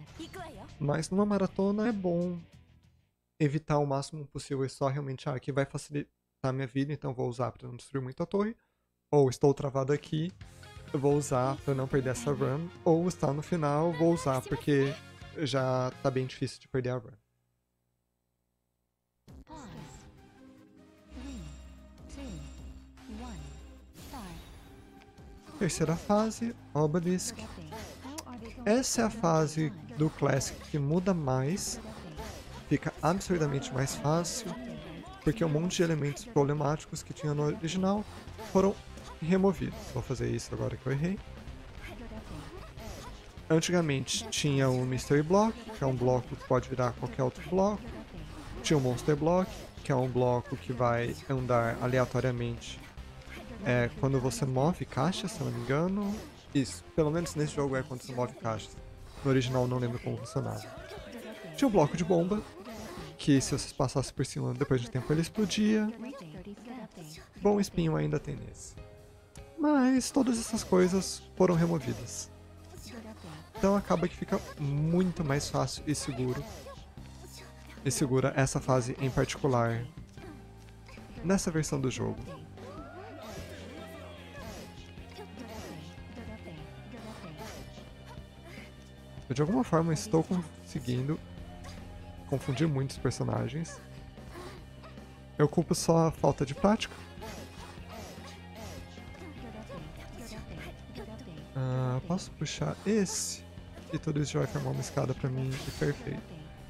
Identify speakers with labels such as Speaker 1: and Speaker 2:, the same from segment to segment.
Speaker 1: Mas numa maratona é bom evitar o máximo possível e só realmente, que vai facilitar a minha vida, então vou usar para não destruir muito a torre. Ou estou travado aqui, eu vou usar para não perder essa run. Ou está no final, vou usar porque já tá bem difícil de perder a run. Terceira fase, Obelisk. Essa é a fase do Classic que muda mais, fica absurdamente mais fácil, porque um monte de elementos problemáticos que tinha no original foram removidos. Vou fazer isso agora que eu errei. Antigamente tinha o Mystery Block, que é um bloco que pode virar qualquer outro bloco. Tinha o Monster Block, que é um bloco que vai andar aleatoriamente quando você move caixas, se eu não me engano. Isso, pelo menos nesse jogo é quando você move caixas. No original não lembro como funcionava. Tinha o bloco de bomba, que se vocês passassem por cima depois de tempo ele explodia. Bom espinho ainda tem nesse. Mas todas essas coisas foram removidas. Então acaba que fica muito mais fácil e seguro. E segura essa fase em particular nessa versão do jogo. Eu, de alguma forma estou conseguindo confundir muitos personagens. Eu culpo só a falta de prática. Posso puxar esse e tudo isso já vai formar uma escada pra mim e perfeito.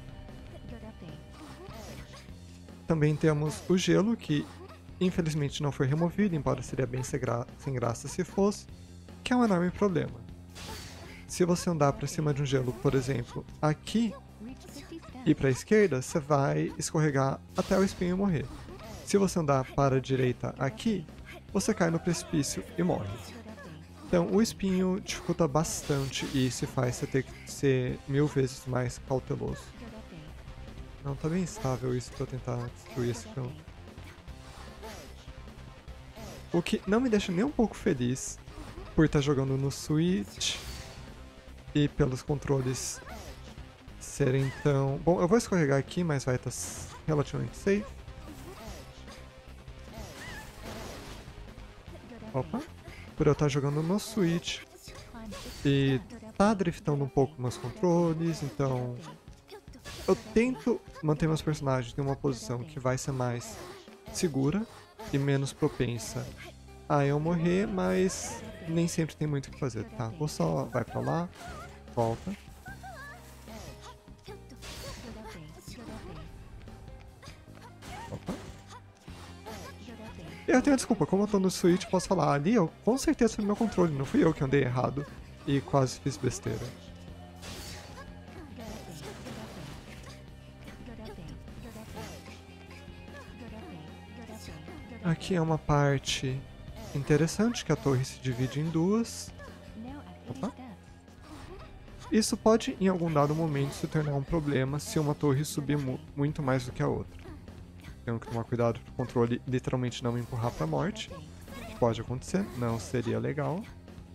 Speaker 1: Também temos o gelo, que infelizmente não foi removido, embora seria bem sem graça se fosse, que é um enorme problema. Se você andar pra cima de um gelo, por exemplo, aqui e pra esquerda, você vai escorregar até o espinho morrer. Se você andar para a direita aqui, você cai no precipício e morre. Então o espinho dificulta bastante e se faz você ter que ser 1000 vezes mais cauteloso. Não, tá bem estável isso pra eu tentar destruir esse campo. O que não me deixa nem um pouco feliz por estar jogando no Switch e pelos controles serem tão... Bom, eu vou escorregar aqui, mas vai estar relativamente safe. Opa. Por eu estar jogando no Switch e tá driftando um pouco meus controles, então eu tento manter meus personagens em uma posição que vai ser mais segura e menos propensa a eu morrer, mas nem sempre tem muito o que fazer, tá? Ou só vai pra lá, volta. Opa. Eu tenho desculpa, como eu tô no Switch, posso falar, ali eu com certeza foi meu controle, não fui eu que andei errado e quase fiz besteira. Aqui é uma parte interessante, que a torre se divide em duas. Opa. Isso pode, em algum dado momento, se tornar um problema se uma torre subir muito mais do que a outra. Tenho que tomar cuidado para o controle literalmente não me empurrar para a morte. Pode acontecer, não seria legal.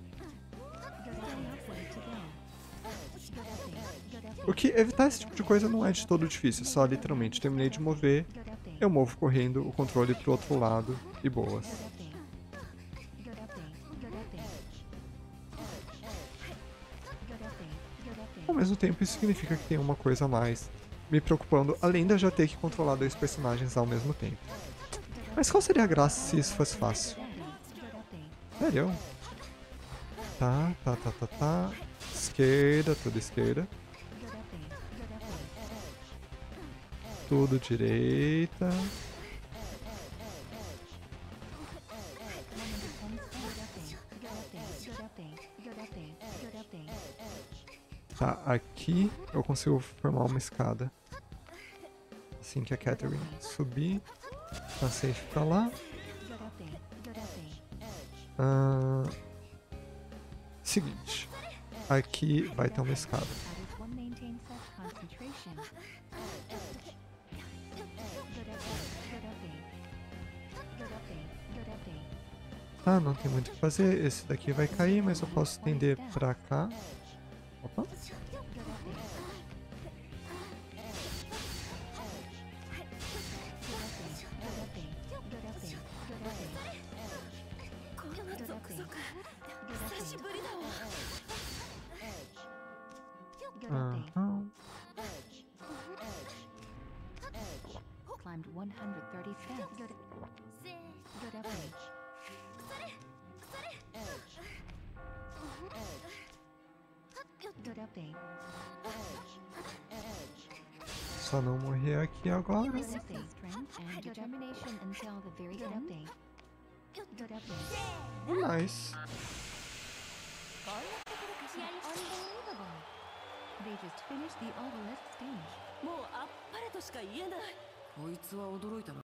Speaker 1: O que evitar esse tipo de coisa não é de todo difícil, só literalmente terminei de mover, eu movo correndo o controle pro outro lado e boas. Ao mesmo tempo, isso significa que tem uma coisa a mais me preocupando, além de eu já ter que controlar 2 personagens ao mesmo tempo. Mas qual seria a graça se isso fosse fácil? Sério? Tá. Esquerda, tudo esquerda. Tudo direita. Tá, aqui eu consigo formar uma escada. Assim que a Catherine subir. Tá safe pra lá. Seguinte. Aqui vai ter uma escada. Tá, não tem muito o que fazer. Esse daqui vai cair, mas eu posso estender pra cá. Opa. Só não morrer aqui agora. Nice.
Speaker 2: They just finished the obelisk stage.
Speaker 3: もうあっぱれとしか言えない。こいつは驚いたな。